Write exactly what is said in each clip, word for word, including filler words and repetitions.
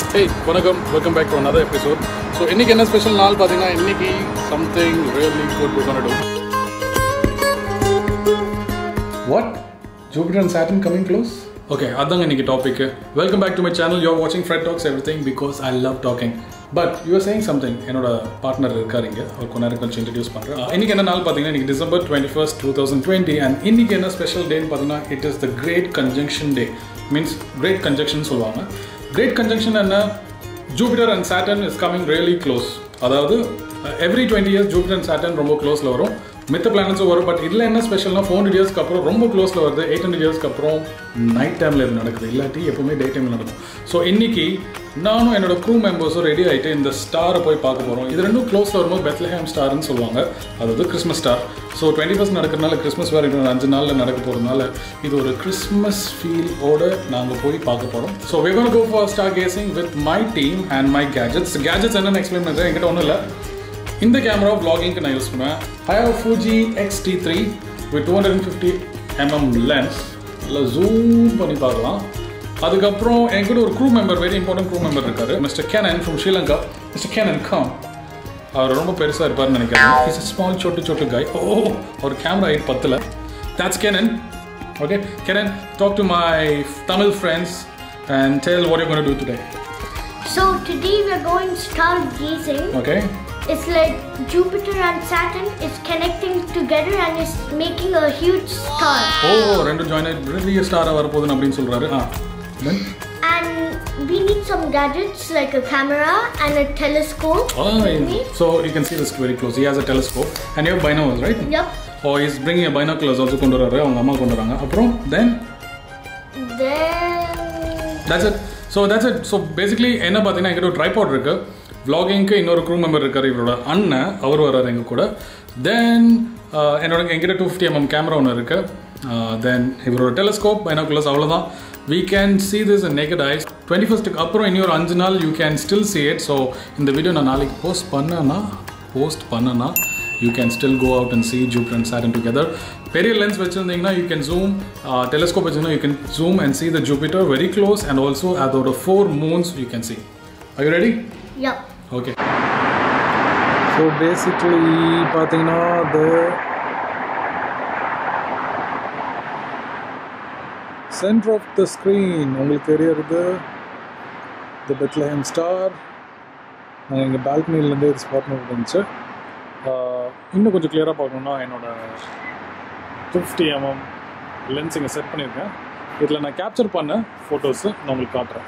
Hey, welcome, welcome back to another episode. So, இன்னைக்கு என்ன special நாள் பாத்தீங்கன்னா இன்னைக்கு something really good we're going to do. What? Jupiter and Saturn coming close? Okay, adanga இன்னைக்கு topic. Welcome back to my channel. You're watching Fred Talks Everything because I love talking. But you are saying something. என்னோட partner இருக்காருங்க. அவர் கொஞ்ச நேரம் கழிச்சு introduce பண்றேன். இன்னைக்கு என்ன நாள் பாத்தீங்கன்னா இன்னைக்கு December twenty-first twenty twenty and இன்னைக்கு என்ன ஸ்பெஷல் டேன்னு பாத்தீங்கன்னா it is the Great Conjunction Day. Means Great Conjunction சொல்வாங்க. Great Conjunction and Jupiter and Saturn is coming really close. அதாவது every twenty years Jupiter and Saturn ரொம்ப க்ளோஸ்ல வரும். மித்த பிளானட்ஸும் வரும். பட் இதில் என்ன ஸ்பெஷல்னா four hundred இயர்ஸ்க்கு அப்புறம் ரொம்ப க்ளோஸில் வருது. eight hundred இயர்ஸ்க்கு அப்புறம் நைட் டைமில் இது நடக்குது. இல்லாட்டி எப்பவுமே டே டைமில் நடக்கும். ஸோ இன்னைக்கு நானும் என்னோட க்ரூ மெம்பர்ஸும் ரெடி ஆகிட்டு இந்த ஸ்டாரை போய் பார்க்க போகிறோம். இது ரெண்டும் க்ளோஸில் வரும்போது பெத்லஹேம் ஸ்டார்னு சொல்லுவாங்க. அதாவது Christmas star. So twenty first நடக்கிறதுனால கிறிஸ்மஸ் வேறு இன்னொரு அஞ்சு நாளில் நடக்க போகிறதுனால இது ஒரு கிறிஸ்மஸ் ஃபீலோடு நாங்கள் போய் பார்க்க போகிறோம். So we're going to go for star gazing with my team and my gadgets. gadgets என்னென்னு எக்ஸ்பிளைன் பண்ணுறேன். என்கிட்ட ஒன்றும் இல்லை. இந்த கேமரா vlogging-க்கு நான் யூஸ் பண்ணுவேன். I have Fuji X T three with two hundred fifty millimeter lens. நல்லா ஜூம் பண்ணி பார்க்கலாம். அதுக்கப்புறம் என்கிட்ட ஒரு crew member, very important crew member இருக்காரு, mister Kenan from Sri Lanka. Mister Kenan, come. அவர் ரொம்ப பெருசாக இருப்பார்னு நினைக்கிறேன். He's a small chotu chotu guy. Oh, அவர் கேமரா ஹைட் பத்தல. That's Kenan. Okay, Kenan, talk to my Tamil friends and tell what you're going to do today. So today we're going stargazing. Okay. It's like Jupiter and Saturn is connecting together and is making a huge star. Oh, ரெண்டு join பெரிய ஸ்டாரா வர போகுதுன்னு அப்படின்னு சொல்றாரு. ஆ. Then and we need some gadgets like a camera and a telescope. Oh, yeah. So you can see this very close. He has a telescope and you have binoculars, right? Yep. Oh, he's bringing a binoculars also கொண்டு வராரு. அவங்க அம்மா கொண்டு வராங்க. அப்புறம் then then that's it. So that's it. So basically என்ன பாத்தீங்கன்னா என்கிட்ட ஒரு ட்ரைபாட் இருக்கு. vlogging-க்கு இன்னொரு க்ரூ மெம்பர் இருக்காரு, இவரோட அண்ணன், அவர் வர்றாரு எங்க கூட. தென் என்னோட என்கிட்ட டூ ஃபிஃப்டி எம்எம் கேமரா ஒன்று இருக்கு. தென் இவரோட டெலிஸ்கோப், பைனாகுலர்ஸ், அவ்வளோதான். we can see this in naked eyes. twenty-first அப்புறம் இன்னொரு அஞ்சு நாள் you can still see it. So இந்த வீடியோ நான் நாளைக்கு போஸ்ட் பண்ணேன்னா போஸ்ட் பண்ணேன்னா you can still go out and see Jupiter and Saturn together. பெரிய லென்ஸ் வச்சுருந்தீங்கன்னா you can zoom, டெலிஸ்கோப் வச்சுருந்தீங்கன்னா you can zoom and see the Jupiter very close and also அதோட four moons you can see. Are you ready? yep. Okay. So basically பாத்தீங்கன்னா the center of the screen உங்களுக்கு தெரியுது the Bethlehem star. நான் எங்கள் பால்கனிலேருந்து இது spot பண்ணி இருந்துச்சு. இன்னும் கொஞ்சம் கிளியராக பார்க்கணுன்னா என்னோட ஃபிஃப்டி எம்எம் லென்ஸ் இங்கே செட் பண்ணியிருக்கேன். இதில் நான் கேப்சர் பண்ண ஃபோட்டோஸு நான் உங்களுக்கு காட்டுறேன்.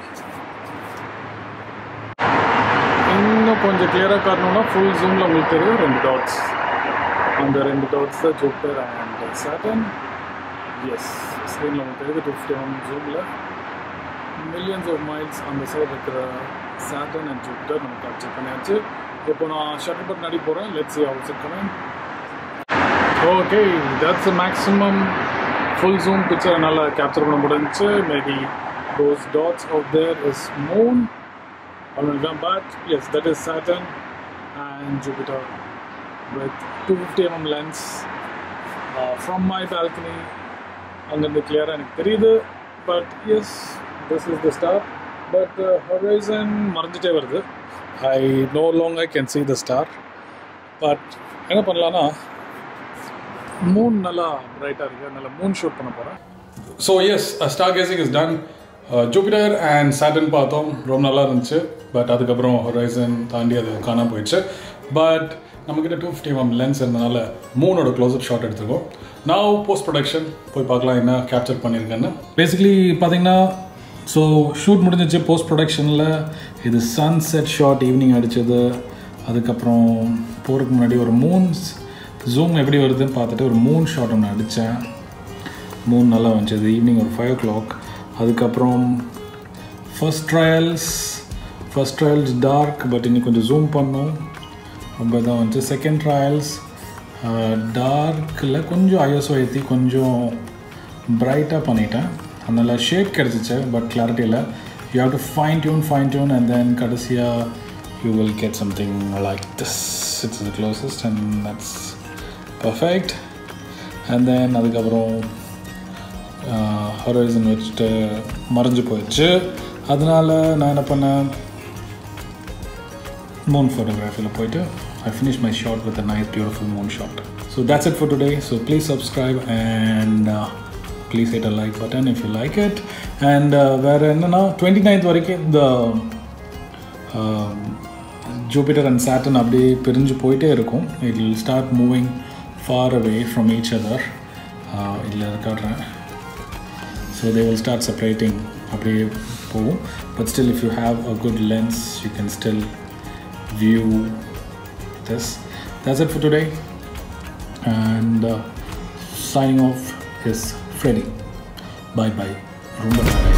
இன்னும் கொஞ்சம் கிளியராக காட்டணும்னா ஃபுல் ஜூமில் உங்களுக்கு தெரியும் ரெண்டு டாட்ஸ். அந்த ரெண்டு டாட்ஸ் தான் ஜூபிட்டர் அண்ட் சாட்டர்ன். எஸ், ஸ்க்ரீனில் உங்களுக்கு தெரியுது டூ ஃபிஃப்டி எம்எம் ஜூமில் மில்லியன்ஸ் ஆஃப் மைல்ஸ் அந்த சைடு இருக்கிற சாட்டர்ன் அண்ட் ஜூபிட்டர் நம்ம கேப்சர் பண்ணியாச்சு. இப்போ நான் ஷட்டர் பட்டன் அடி போகிறேன். Let's see how it's coming. Okay, that's the maximum full zoom picture என்னால் கேப்சர் பண்ண முடிஞ்சிச்சு. Maybe those dots out there is moon. But yes, that is Saturn and Jupiter with two fifty millimeter lens uh, from my balcony. அங்கிருந்து கிளியராக எனக்கு தெரியுது. But yes, this is the star. But horizon மறைஞ்சிட்டே வருது. I no longer can see the star. But என்ன பண்ணலான்னா Moon நல்லா பிரைட்டாக இருக்குது, நல்லா மூன் ஷூட் பண்ண போகிறேன். So yes, star gazing is done. Jupiter and Saturn பார்த்தோம், ரொம்ப நல்லா இருந்துச்சு. பட் அதுக்கப்புறம் ஹொரைசன் தாண்டி அது காணாமல் போயிடுச்சு. பட் நம்மக்கிட்ட டூ ஃபிஃப்டி எம்எம் லென்ஸ் இருந்தனால மூணோட க்ளோஸ்அப் ஷாட் எடுத்துருக்கோம். நான் போஸ்ட் ப்ரொடக்ஷன் போய் பார்க்கலாம் என்ன கேப்சர் பண்ணியிருக்கேன்னு. பேசிக்கலி பார்த்தீங்கன்னா ஸோ ஷூட் முடிஞ்சிச்சு. போஸ்ட் ப்ரொடக்ஷனில் இது சன் செட் ஷாட் ஈவினிங் அடித்தது. அதுக்கப்புறம் போகிறதுக்கு முன்னாடி ஒரு மூன்ஸ் ஜூம் எப்படி வருதுன்னு பார்த்துட்டு ஒரு மூன் ஷாட் ஒன்று அடித்தேன். மூன் நல்லா வந்துச்சு ஈவினிங் ஒரு ஃபைவ் ஓ கிளாக். அதுக்கப்புறம் first trials first trials dark, but இன்னும் கொஞ்சம் ஜூம் பண்ணோம், ரொம்ப தான் வந்துச்சு. செகண்ட் ட்ரையல்ஸ் டார்க்கில் கொஞ்சம் ஐஎஸ்ஓ ஏற்றி கொஞ்சம் பிரைட்டாக பண்ணிட்டேன். அதனால் ஷேப் கிடச்சிச்சு, பட் கிளாரிட்டி இல்லை. You have to fine tune fine tune and then கடைசியாக you will get something like this. It's the closest and that's perfect. And then அதுக்கப்புறம் ஹொரைசன் வச்சுட்டு மறைஞ்சு போயிடுச்சு. அதனால் நான் என்ன பண்ணேன், moon photography la poitu I finished my shot with a nice beautiful moon shot. So that's it for today. So please subscribe and uh, please hit a like button if you like it. And uh, where enna twenty-ninth varaiku the uh, Jupiter and Saturn அப்படியே பிரிஞ்சு போயிட்டே இருக்கும். It will start moving far away from each other. uh, இல்ல காட்றேன். So they will start separating அப்படியே போகும். But still, if you have a good lens, you can still view this. That's it for today. And uh, signing off is Freddy. Bye bye. Rumba.